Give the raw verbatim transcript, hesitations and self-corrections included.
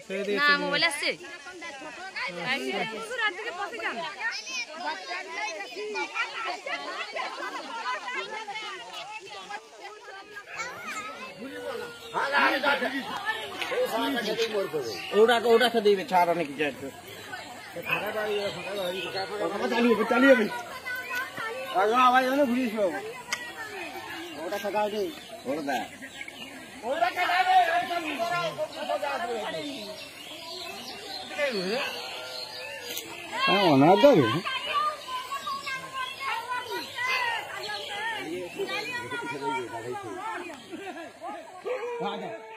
না মোবাইল আছে ওটা ওটা খেতে দিবে ছাড়া নাকি যাইতো চালিয়ে চালিয়ে আওয়াজ হলো ঘুরিস ওটা খাওয়া দে ওটা দে ওটা খাওয়া দে হ্যাঁ না দেবে हाँ